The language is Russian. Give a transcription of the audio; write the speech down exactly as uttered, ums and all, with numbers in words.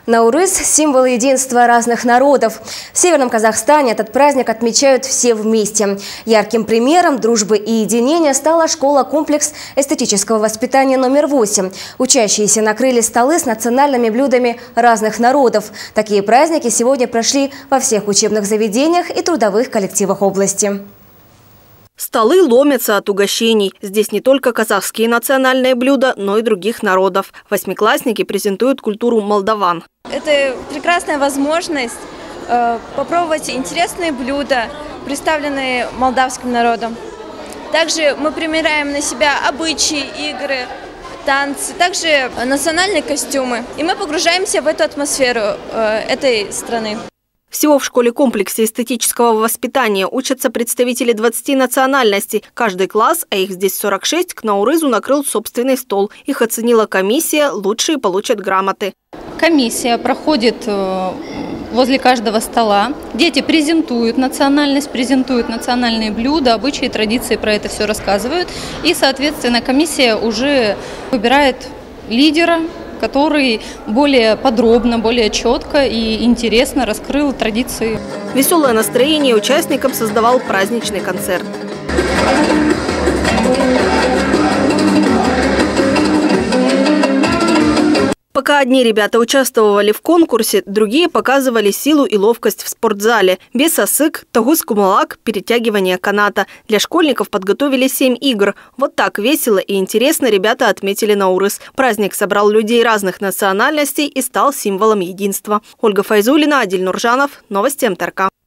Наурыз – символ единства разных народов. В Северном Казахстане этот праздник отмечают все вместе. Ярким примером дружбы и единения стала школа-комплекс эстетического воспитания номер восемь. Учащиеся накрыли столы с национальными блюдами разных народов. Такие праздники сегодня прошли во всех учебных заведениях и трудовых коллективах области. Столы ломятся от угощений. Здесь не только казахские национальные блюда, но и других народов. Восьмиклассники презентуют культуру молдаван. Это прекрасная возможность э, попробовать интересные блюда, представленные молдавским народом. Также мы примеряем на себя обычаи, игры, танцы, также национальные костюмы. И мы погружаемся в эту атмосферу э, этой страны. Всего в школе-комплексе эстетического воспитания учатся представители двадцати национальностей. Каждый класс, а их здесь сорок шесть, к Наурызу накрыл собственный стол. Их оценила комиссия, лучшие получат грамоты. Комиссия проходит возле каждого стола. Дети презентуют национальность, презентуют национальные блюда, обычаи, традиции, про это все рассказывают. И, соответственно, комиссия уже выбирает лидера, который более подробно, более четко и интересно раскрыл традиции. Веселое настроение участникам создавал праздничный концерт. Пока одни ребята участвовали в конкурсе, другие показывали силу и ловкость в спортзале. Бесасык, тагус-кумалак, перетягивание каната. Для школьников подготовили семь игр. Вот так весело и интересно ребята отметили Наурыз. Праздник собрал людей разных национальностей и стал символом единства. Ольга Файзулина, Адиль Нуржанов. Новости МТРК.